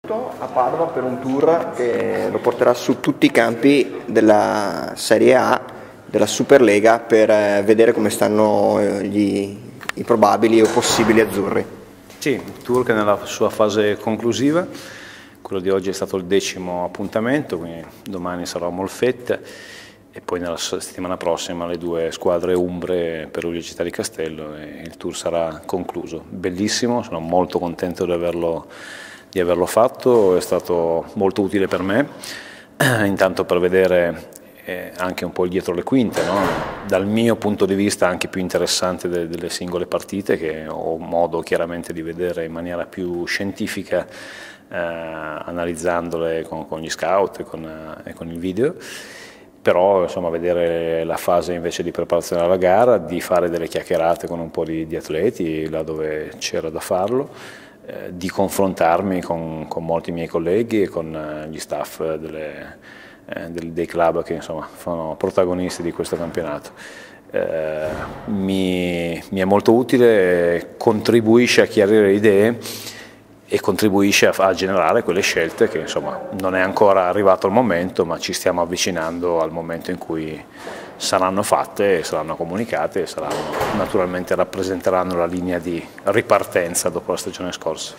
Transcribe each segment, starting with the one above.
A Padova per un tour che lo porterà su tutti i campi della Serie A, della Superlega, per vedere come stanno i probabili o possibili azzurri. Sì, il tour che è nella sua fase conclusiva, quello di oggi è stato il 10° appuntamento, quindi domani sarà a Molfetta e poi nella settimana prossima le 2 squadre umbre, Perugia e Città di Castello, e il tour sarà concluso. Bellissimo, sono molto contento di averlo fatto, è stato molto utile per me, intanto per vedere anche un po' il dietro le quinte, no? Dal mio punto di vista anche più interessante delle singole partite, che ho modo chiaramente di vedere in maniera più scientifica, analizzandole con gli scout e con il video. Però insomma vedere la fase invece di preparazione alla gara, di fare delle chiacchierate con un po' di atleti là dove c'era da farlo, di confrontarmi con molti miei colleghi e con gli staff dei club che insomma sono protagonisti di questo campionato. Mi è molto utile, contribuisce a chiarire le idee e contribuisce a generare quelle scelte che insomma non è ancora arrivato il momento, ma ci stiamo avvicinando al momento in cui saranno fatte, saranno comunicate e naturalmente rappresenteranno la linea di ripartenza dopo la stagione scorsa.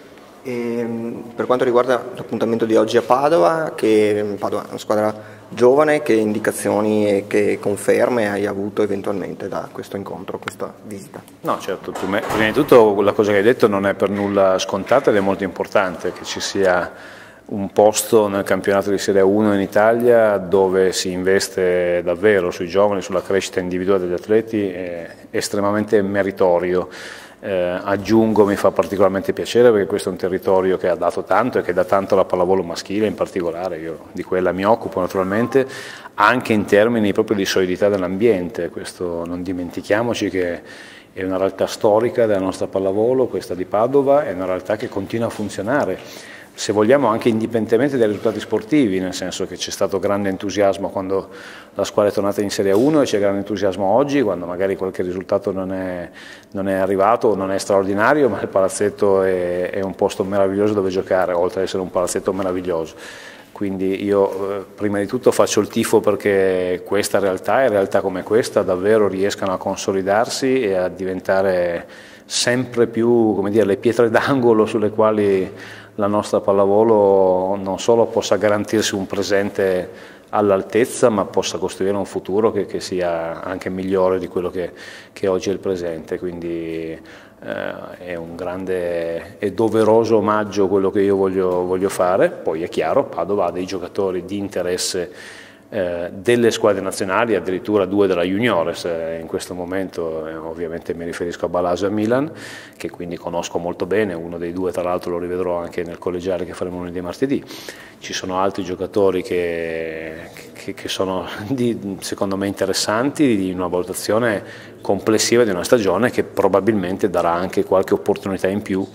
E per quanto riguarda l'appuntamento di oggi a Padova, Padova è una squadra giovane, che indicazioni e che conferme hai avuto eventualmente da questo incontro, questa visita? No, certo, prima di tutto la cosa che hai detto non è per nulla scontata ed è molto importante che ci sia un posto nel campionato di Serie 1 in Italia dove si investe davvero sui giovani, sulla crescita individuale degli atleti, è estremamente meritorio. Aggiungo, mi fa particolarmente piacere perché questo è un territorio che ha dato tanto e che dà tanto alla pallavolo maschile in particolare, io di quella mi occupo naturalmente, anche in termini proprio di solidità dell'ambiente. Questo non dimentichiamoci che è una realtà storica della nostra pallavolo, questa di Padova, è una realtà che continua a funzionare, se vogliamo anche indipendentemente dai risultati sportivi, nel senso che c'è stato grande entusiasmo quando la squadra è tornata in Serie 1 e c'è grande entusiasmo oggi quando magari qualche risultato non è arrivato o non è straordinario, ma il palazzetto è un posto meraviglioso dove giocare, oltre ad essere un palazzetto meraviglioso. Quindi io prima di tutto faccio il tifo perché questa realtà e realtà come questa davvero riescano a consolidarsi e a diventare sempre più, come dire, le pietre d'angolo sulle quali la nostra pallavolo non solo possa garantirsi un presente all'altezza, ma possa costruire un futuro che sia anche migliore di quello che oggi è il presente. Quindi è un grande e doveroso omaggio quello che io voglio fare. Poi è chiaro, Padova ha dei giocatori di interesse delle squadre nazionali, addirittura 2 della Juniores in questo momento, ovviamente mi riferisco a Balazs e a Milan, che quindi conosco molto bene, uno dei 2 tra l'altro lo rivedrò anche nel collegiale che faremo lunedì e martedì. Ci sono altri giocatori che sono secondo me interessanti, di una valutazione complessiva di una stagione che probabilmente darà anche qualche opportunità in più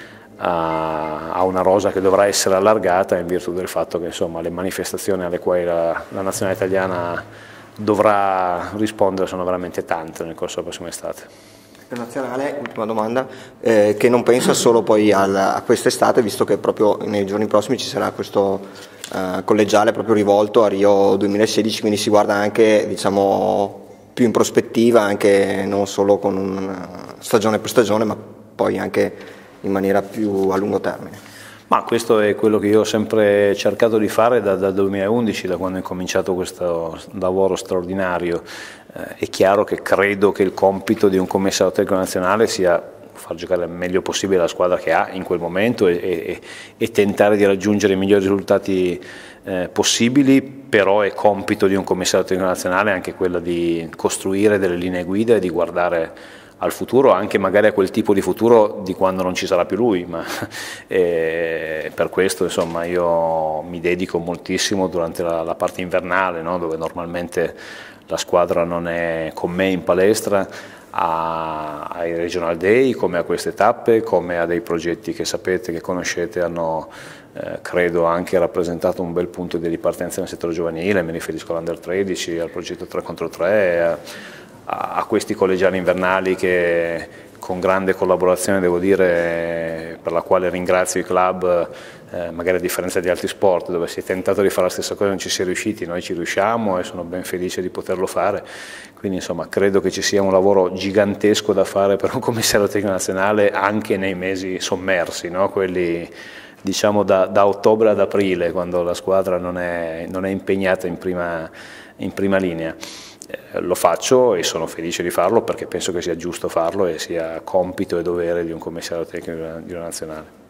a una rosa che dovrà essere allargata in virtù del fatto che insomma, le manifestazioni alle quali la nazionale italiana dovrà rispondere sono veramente tante nel corso della prossima estate. Per nazionale, ultima domanda, che non pensa solo poi a quest'estate, visto che proprio nei giorni prossimi ci sarà questo collegiale proprio rivolto a Rio 2016, quindi si guarda anche diciamo, più in prospettiva, anche non solo con una stagione per stagione, ma poi anche in maniera più a lungo termine. Ma questo è quello che io ho sempre cercato di fare dal 2011, da quando ho cominciato questo lavoro straordinario. È chiaro che credo che il compito di un commissario tecnico nazionale sia far giocare il meglio possibile la squadra che ha in quel momento e tentare di raggiungere i migliori risultati possibili, però è compito di un commissario tecnico nazionale anche quello di costruire delle linee guida e di guardare al futuro, anche magari a quel tipo di futuro di quando non ci sarà più lui, ma per questo insomma io mi dedico moltissimo durante la parte invernale, no? Dove normalmente la squadra non è con me in palestra, ai Regional Day, come a queste tappe, come a dei progetti che sapete, che conoscete, hanno credo anche rappresentato un bel punto di ripartenza nel settore giovanile, mi riferisco all'Under 13, al progetto 3 contro 3, a questi collegiali invernali che con grande collaborazione, devo dire, per la quale ringrazio i club, magari a differenza di altri sport dove si è tentato di fare la stessa cosa e non ci si è riusciti, noi ci riusciamo e sono ben felice di poterlo fare, quindi insomma credo che ci sia un lavoro gigantesco da fare per un commissario tecnico nazionale anche nei mesi sommersi, no? Quelli diciamo da ottobre ad aprile, quando la squadra non è impegnata in prima linea. Lo faccio e sono felice di farlo perché penso che sia giusto farlo e sia compito e dovere di un commissario tecnico di una nazionale.